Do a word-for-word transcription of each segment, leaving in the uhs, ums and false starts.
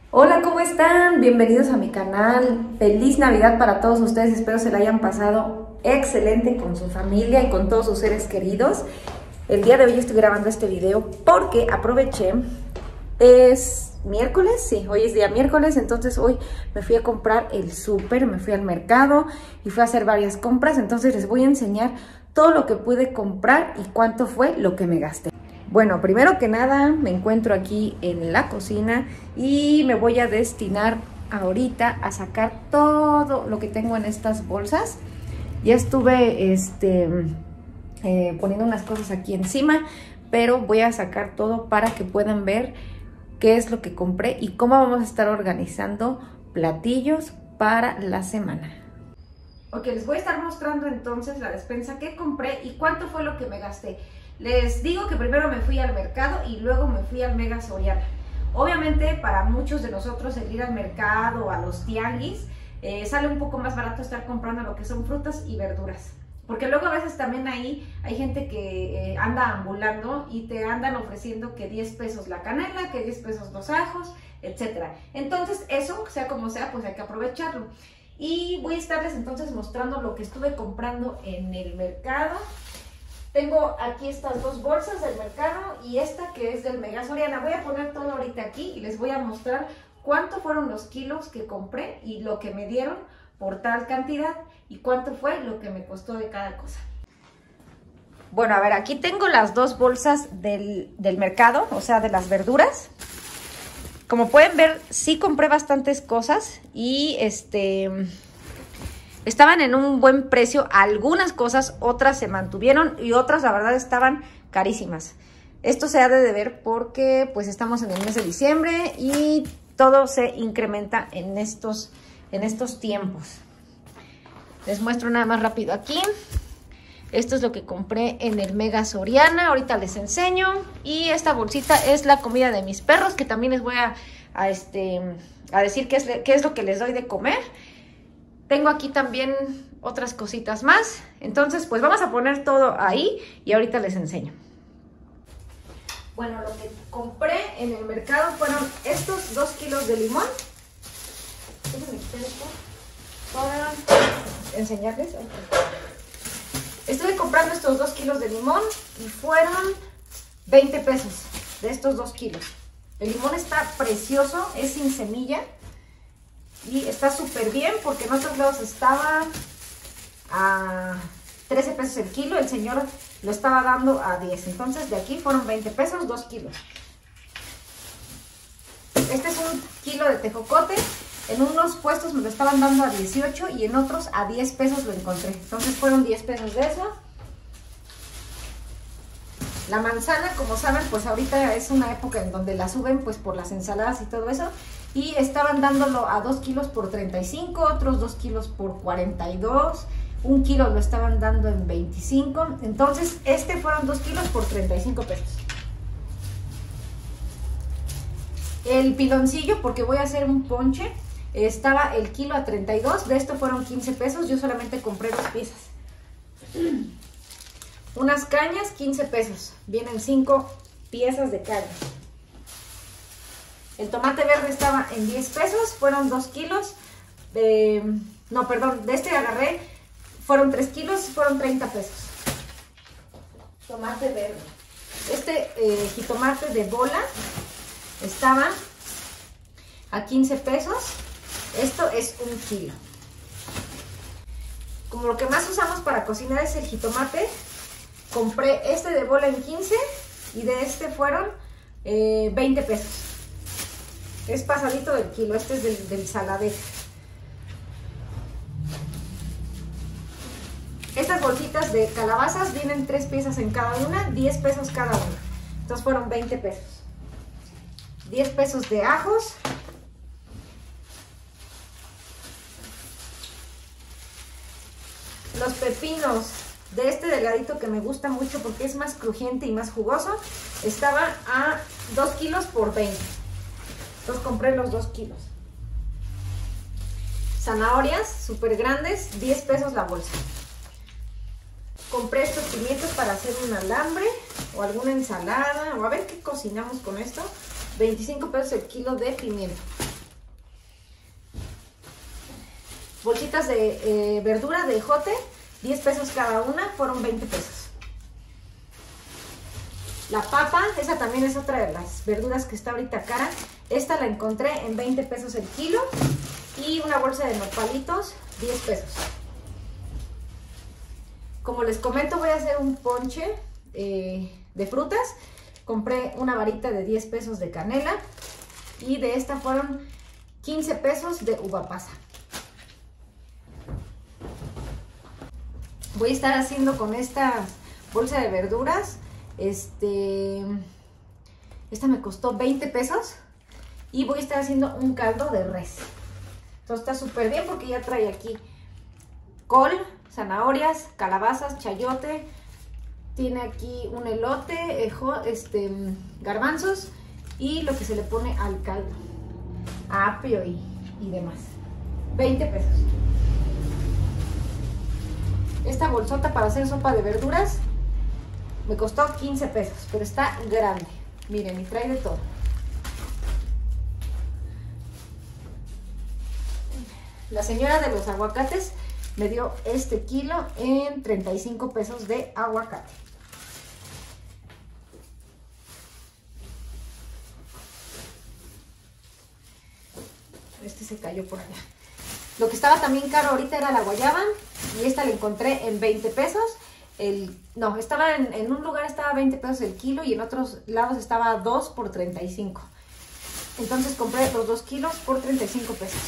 Hola, ¿cómo están? Bienvenidos a mi canal. Feliz Navidad para todos ustedes. Espero se la hayan pasado excelente con su familia y con todos sus seres queridos. El día de hoy estoy grabando este video porque aproveché. Es miércoles, sí, hoy es día miércoles, entonces hoy me fui a comprar el súper, me fui al mercado y fui a hacer varias compras. Entonces les voy a enseñar todo lo que pude comprar y cuánto fue lo que me gasté. Bueno, primero que nada me encuentro aquí en la cocina y me voy a destinar ahorita a sacar todo lo que tengo en estas bolsas. Ya estuve este, eh, poniendo unas cosas aquí encima, pero voy a sacar todo para que puedan ver qué es lo que compré y cómo vamos a estar organizando platillos para la semana. Ok, les voy a estar mostrando entonces la despensa que compré y cuánto fue lo que me gasté. Les digo que primero me fui al mercado y luego me fui al Mega Soriana. Obviamente para muchos de nosotros el ir al mercado o a los tianguis eh, sale un poco más barato estar comprando lo que son frutas y verduras. Porque luego a veces también ahí hay gente que eh, anda ambulando y te andan ofreciendo que diez pesos la canela, que diez pesos los ajos, etcétera. Entonces eso, sea como sea, pues hay que aprovecharlo. Y voy a estarles entonces mostrando lo que estuve comprando en el mercado. Tengo aquí estas dos bolsas del mercado y esta que es del Mega Soriana. Voy a poner todo ahorita aquí y les voy a mostrar cuánto fueron los kilos que compré y lo que me dieron por tal cantidad y cuánto fue lo que me costó de cada cosa. Bueno, a ver, aquí tengo las dos bolsas del, del mercado, o sea, de las verduras. Como pueden ver, sí compré bastantes cosas y este... estaban en un buen precio, algunas cosas, otras se mantuvieron y otras la verdad estaban carísimas. Esto se ha de deber porque pues estamos en el mes de diciembre y todo se incrementa en estos, en estos tiempos. Les muestro nada más rápido aquí. Esto es lo que compré en el Mega Soriana, ahorita les enseño. Y esta bolsita es la comida de mis perros, que también les voy a, a, este, a decir qué es, qué es lo que les doy de comer. Tengo aquí también otras cositas más. Entonces, pues vamos a poner todo ahí y ahorita les enseño. Bueno, lo que compré en el mercado fueron estos dos kilos de limón. Déjenme quitar esto para enseñarles. Estuve comprando estos dos kilos de limón y fueron veinte pesos de estos dos kilos. El limón está precioso, es sin semilla. Y está súper bien porque en otros lados estaba a trece pesos el kilo. El señor lo estaba dando a diez. Entonces de aquí fueron veinte pesos, dos kilos. Este es un kilo de tejocote. En unos puestos me lo estaban dando a dieciocho y en otros a diez pesos lo encontré. Entonces fueron diez pesos de eso. La manzana, como saben, pues ahorita es una época en donde la suben pues por las ensaladas y todo eso. Y estaban dándolo a dos kilos por treinta y cinco, otros dos kilos por cuarenta y dos, un kilo lo estaban dando en veinticinco. Entonces este fueron dos kilos por treinta y cinco pesos. El piloncillo, porque voy a hacer un ponche, estaba el kilo a treinta y dos, de esto fueron quince pesos, yo solamente compré dos piezas. Unas cañas, quince pesos, vienen cinco piezas de caña. El tomate verde estaba en diez pesos, fueron dos kilos, de, no, perdón, de este agarré, fueron tres kilos, fueron treinta pesos. Tomate verde. Este eh, jitomate de bola estaba a quince pesos, esto es un kilo. Como lo que más usamos para cocinar es el jitomate, compré este de bola en quince y de este fueron eh, veinte pesos. Es pasadito del kilo, este es del, del saladez. Estas bolsitas de calabazas vienen tres piezas en cada una, diez pesos cada una. Entonces fueron veinte pesos. diez pesos de ajos. Los pepinos de este delgadito que me gusta mucho porque es más crujiente y más jugoso, estaba a dos kilos por veinte. Entonces compré los dos kilos. Zanahorias súper grandes, diez pesos la bolsa. Compré estos pimientos para hacer un alambre o alguna ensalada o a ver qué cocinamos con esto. veinticinco pesos el kilo de pimiento. bolsitas de eh, verdura de ejote, diez pesos cada una, fueron veinte pesos. La papa, esa también es otra de las verduras que está ahorita cara. Esta la encontré en veinte pesos el kilo. Y una bolsa de nopalitos, diez pesos. Como les comento, voy a hacer un ponche eh, de frutas. Compré una varita de diez pesos de canela. Y de esta fueron quince pesos de uva pasa. Voy a estar haciendo con esta bolsa de verduras. Este, esta me costó veinte pesos y voy a estar haciendo un caldo de res. Entonces está súper bien porque ya trae aquí col, zanahorias, calabazas, chayote, tiene aquí un elote, ejo, este, garbanzos y lo que se le pone al caldo, apio y, y demás. veinte pesos. Esta bolsota para hacer sopa de verduras me costó quince pesos, pero está grande. Miren, y trae de todo. La señora de los aguacates me dio este kilo en treinta y cinco pesos de aguacate. Este se cayó por allá. Lo que estaba también caro ahorita era la guayaba y esta la encontré en veinte pesos. El, no, estaba en, en un lugar estaba veinte pesos el kilo y en otros lados estaba dos por treinta y cinco. Entonces compré los dos kilos por treinta y cinco pesos.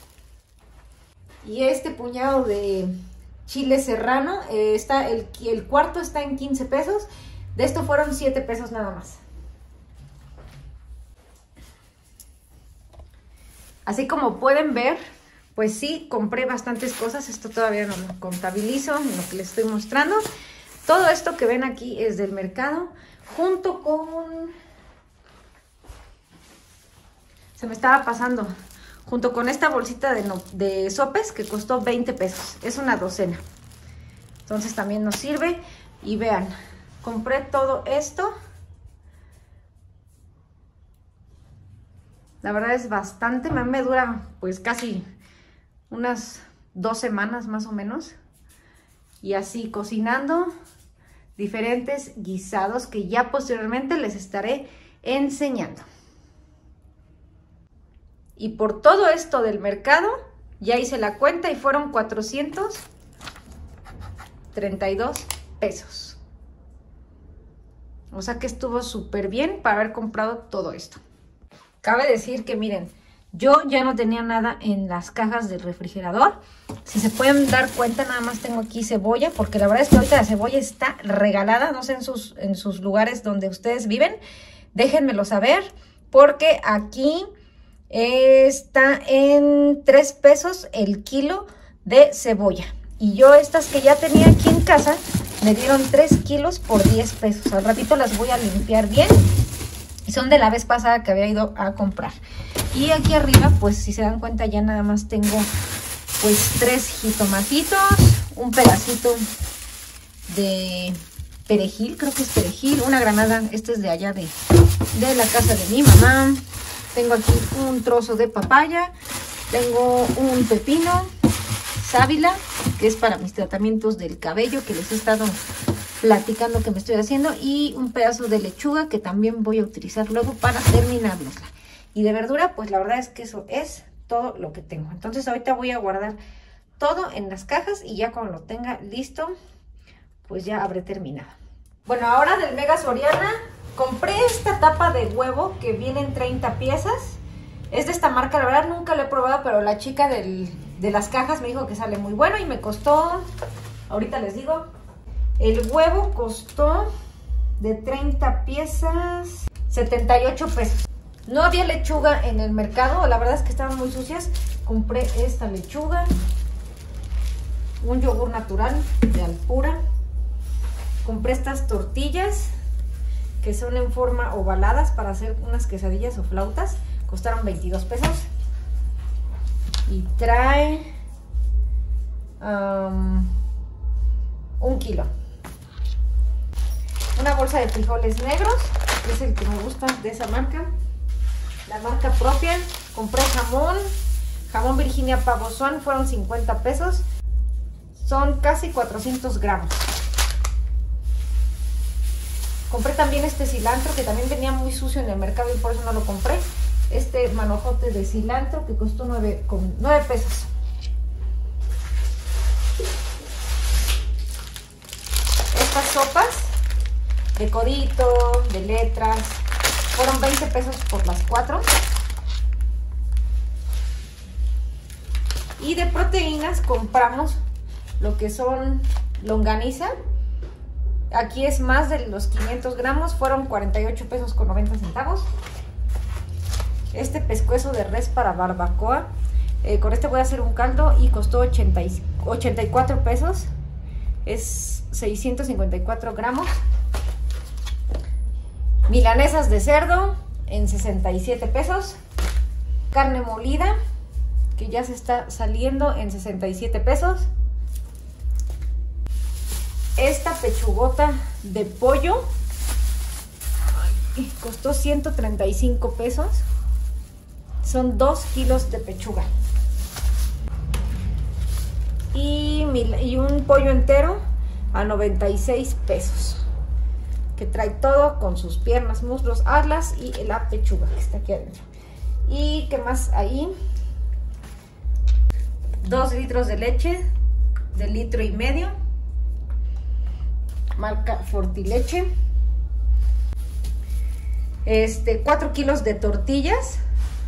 Y este puñado de chile serrano, eh, está el, el cuarto está en quince pesos. De esto fueron siete pesos nada más. Así como pueden ver, pues sí, compré bastantes cosas. Esto todavía no lo contabilizo en lo que les estoy mostrando. Todo esto que ven aquí es del mercado, junto con... Se me estaba pasando. Junto con esta bolsita de, no, de sopes que costó veinte pesos. Es una docena. Entonces también nos sirve. Y vean, compré todo esto. La verdad es bastante. Me, me dura pues casi unas dos semanas más o menos. Y así cocinando diferentes guisados que ya posteriormente les estaré enseñando. Y por todo esto del mercado, ya hice la cuenta y fueron cuatrocientos treinta y dos pesos. O sea que estuvo súper bien para haber comprado todo esto. Cabe decir que miren, yo ya no tenía nada en las cajas del refrigerador. Si se pueden dar cuenta, nada más tengo aquí cebolla, porque la verdad es que ahorita la cebolla está regalada. No sé en sus, en sus lugares donde ustedes viven, déjenmelo saber, porque aquí está en tres pesos el kilo de cebolla. Y yo estas que ya tenía aquí en casa, me dieron tres kilos por diez pesos. Al ratito las voy a limpiar bien. Y son de la vez pasada que había ido a comprar. Y aquí arriba, pues si se dan cuenta, ya nada más tengo pues tres jitomatitos, un pedacito de perejil, creo que es perejil, una granada, este es de allá de, de la casa de mi mamá. Tengo aquí un trozo de papaya, tengo un pepino, sábila, que es para mis tratamientos del cabello, que les he estado platicando que me estoy haciendo, y un pedazo de lechuga que también voy a utilizar luego para terminárnosla. Y de verdura, pues la verdad es que eso es todo lo que tengo. Entonces ahorita voy a guardar todo en las cajas y ya cuando lo tenga listo, pues ya habré terminado. Bueno, ahora del Mega Soriana compré esta tapa de huevo que viene en treinta piezas. Es de esta marca, la verdad nunca lo he probado, pero la chica del, de las cajas me dijo que sale muy bueno y me costó, ahorita les digo, el huevo costó de treinta piezas, setenta y ocho pesos. No había lechuga en el mercado, la verdad es que estaban muy sucias. Compré esta lechuga, un yogur natural de Alpura. Compré estas tortillas que son en forma ovaladas para hacer unas quesadillas o flautas. Costaron veintidós pesos. Y trae um, un kilo. Una bolsa de frijoles negros, que es el que me gusta de esa marca. La marca propia. Compré jamón, Jamón Virginia Pavo Swan fueron cincuenta pesos. Son casi cuatrocientos gramos. Compré también este cilantro que también venía muy sucio en el mercado y por eso no lo compré. Este manojote de cilantro que costó nueve pesos. Estas sopas de codito, de letras, fueron veinte pesos por las cuatro. Y de proteínas compramos lo que son longaniza. Aquí es más de los quinientos gramos, fueron cuarenta y ocho pesos con noventa centavos. Este pescuezo de res para barbacoa, eh, con este voy a hacer un caldo y costó ochenta y cuatro pesos. Es seiscientos cincuenta y cuatro gramos. Milanesas de cerdo en sesenta y siete pesos. Carne molida, que ya se está saliendo, en sesenta y siete pesos. Esta pechugota de pollo costó ciento treinta y cinco pesos. Son dos kilos de pechuga. Y, y un pollo entero a noventa y seis pesos. Que trae todo con sus piernas, muslos, alas y la pechuga que está aquí adentro. ¿Y qué más ahí? Dos litros de leche de litro y medio. Marca Fortileche. Este, cuatro kilos de tortillas.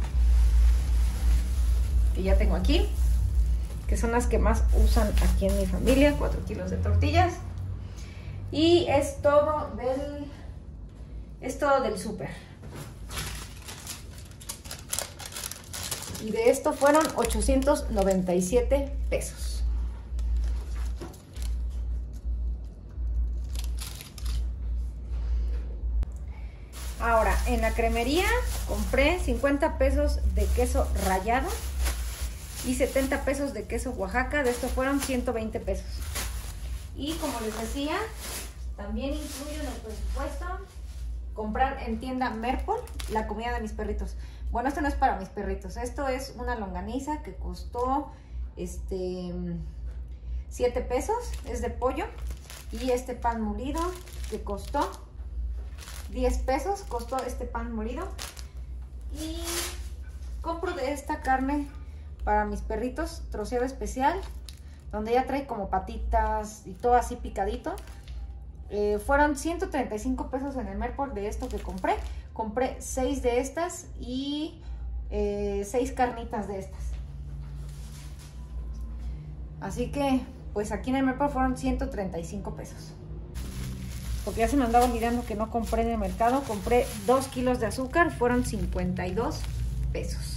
Que ya tengo aquí. Que son las que más usan aquí en mi familia. cuatro kilos de tortillas. Y es todo del, es todo del súper. Y de esto fueron ochocientos noventa y siete pesos. Ahora, en la cremería compré cincuenta pesos de queso rallado y setenta pesos de queso Oaxaca. De esto fueron ciento veinte pesos. Y como les decía, también incluyo en el presupuesto comprar en tienda Merpol la comida de mis perritos. Bueno, esto no es para mis perritos, esto es una longaniza que costó este siete pesos, es de pollo. Y este pan molido que costó diez pesos, costó este pan molido. Y compro de esta carne para mis perritos, troceado especial, donde ya trae como patitas y todo así picadito. Eh, fueron ciento treinta y cinco pesos en el Merpol de esto que compré. Compré seis de estas y eh, seis carnitas de estas. Así que, pues aquí en el Merpol fueron ciento treinta y cinco pesos. Porque ya se me andaba olvidando que no compré en el mercado. Compré dos kilos de azúcar, fueron cincuenta y dos pesos.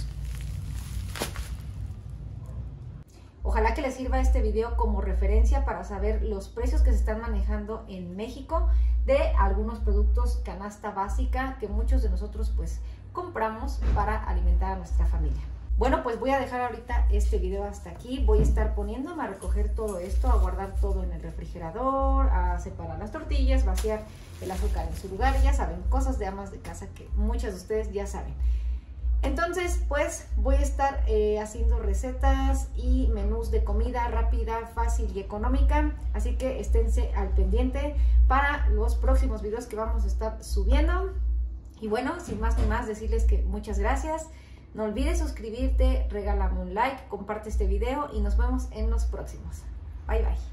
Ojalá que les sirva este video como referencia para saber los precios que se están manejando en México de algunos productos canasta básica que muchos de nosotros pues compramos para alimentar a nuestra familia. Bueno, pues voy a dejar ahorita este video hasta aquí. Voy a estar poniéndome a recoger todo esto, a guardar todo en el refrigerador, a separar las tortillas, vaciar el azúcar en su lugar. Ya saben, cosas de amas de casa que muchas de ustedes ya saben. Entonces, pues voy a estar eh, haciendo recetas y menús de comida rápida, fácil y económica. Así que esténse al pendiente para los próximos videos que vamos a estar subiendo. Y bueno, sin más ni más, decirles que muchas gracias. No olvides suscribirte, regálame un like, comparte este video y nos vemos en los próximos. Bye, bye.